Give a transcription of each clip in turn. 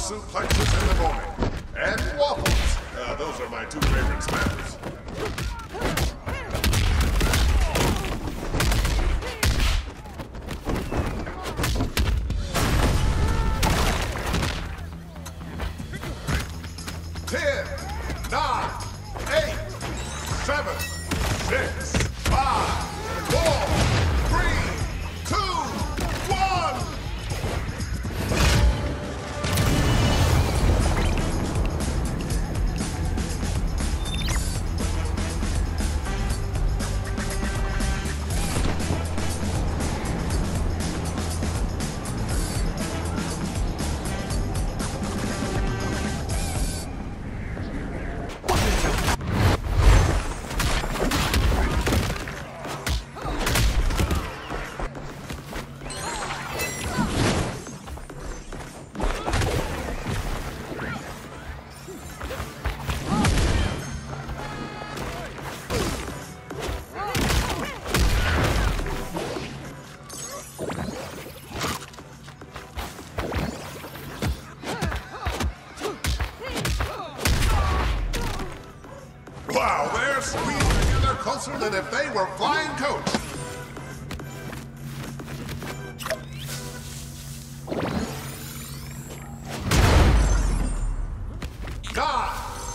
suplexes in the morning. And waffles. Those are my two favorite smackers. 10, 9, 8, 7, 6, 5, 4, 3, 2, 1. Wow, they're squeezed together closer than if they were flying coach. God!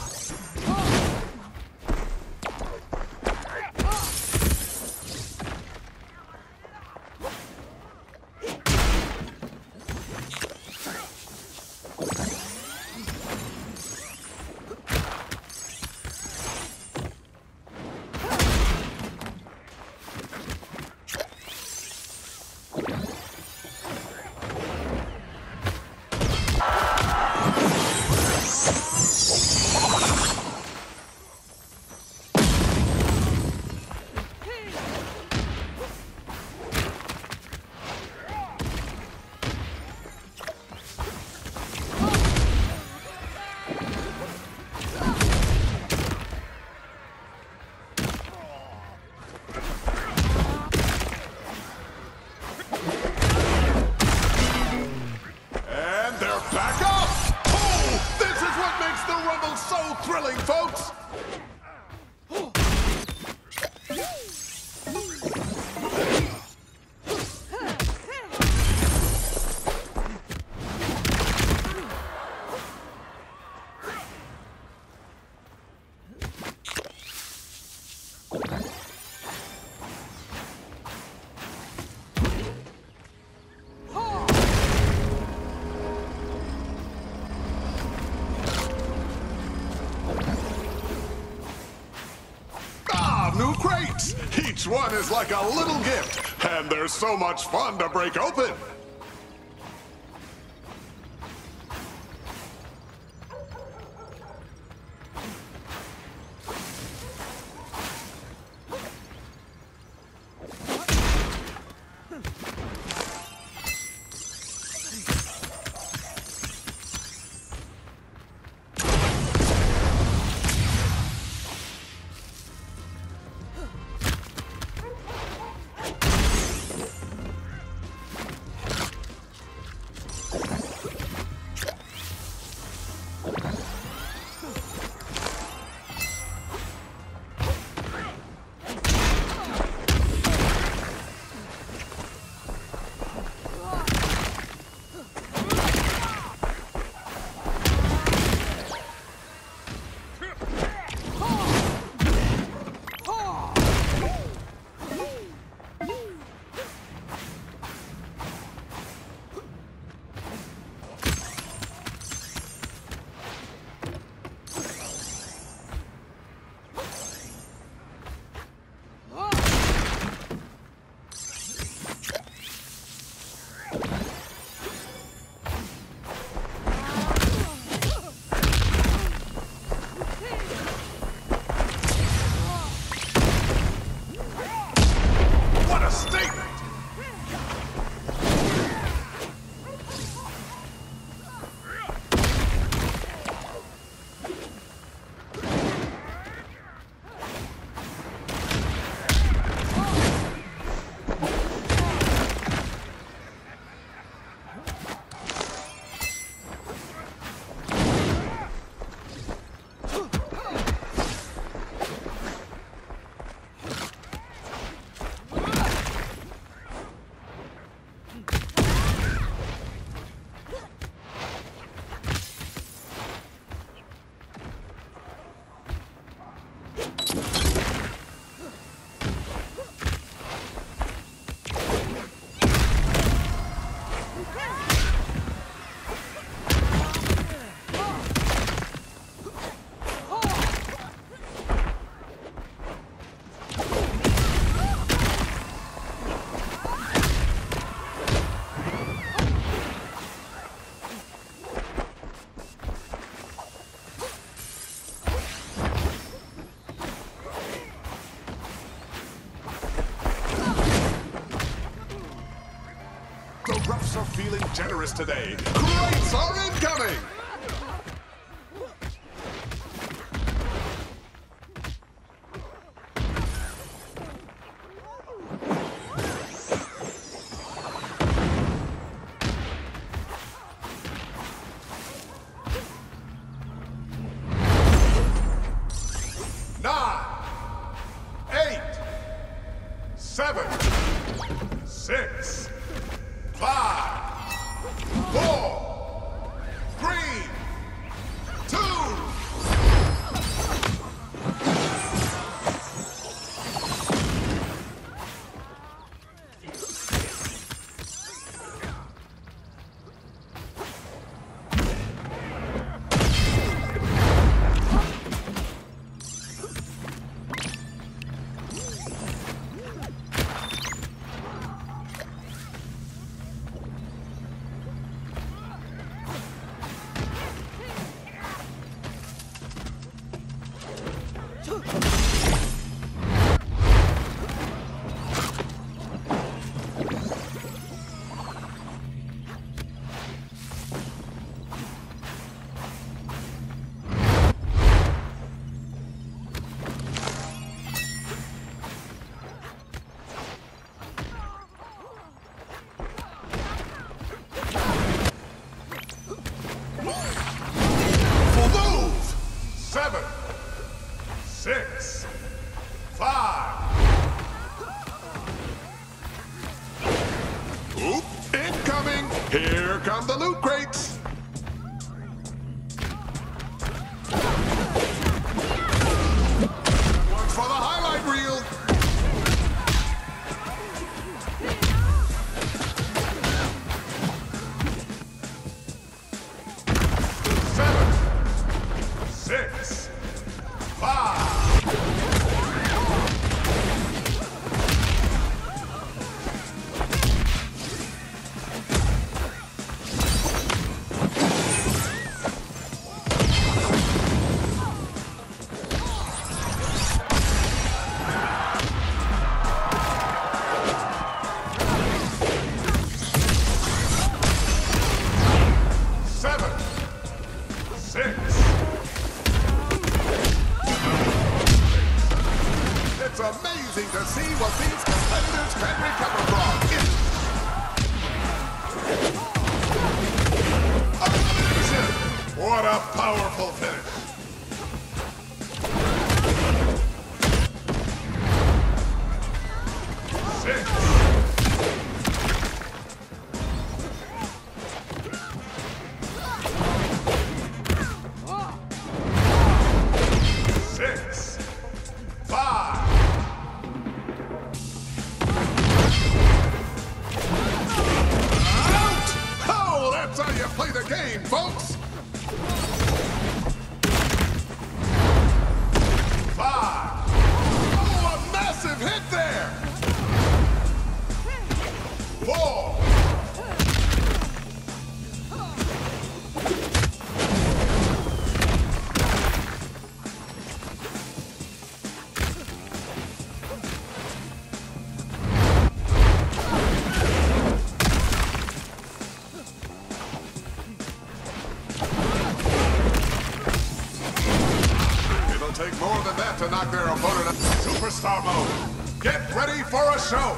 Back up! Oh, this is what makes the Rumble so thrilling, folks! New crates! Each one is like a little gift, and they're so much fun to break open! chefs are feeling generous today. Crates are incoming! Nine, 8, 7, 6, 5, 4, 3, 2. Move! 7, 6, 5. Oop! Incoming! Here come the loot crates! One's for the highlight reel! Six, 5. Seven, 6. It's amazing to see what these competitors can recover from. Elimination! What a powerful finish! Six. 6, 5. That's how you play the game, folks! 5. Oh, a massive hit there! 4. Take more than that to knock their opponent out. Superstar mode. Get ready for a show.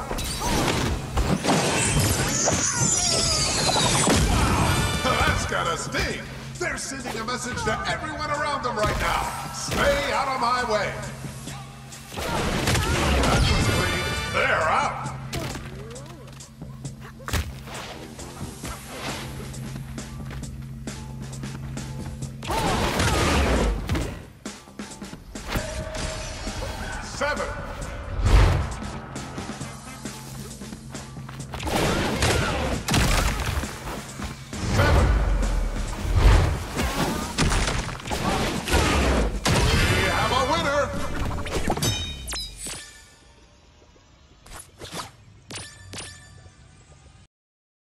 That's gotta sting. They're sending a message to everyone around them right now. Stay out of my way. That was clean. They're out.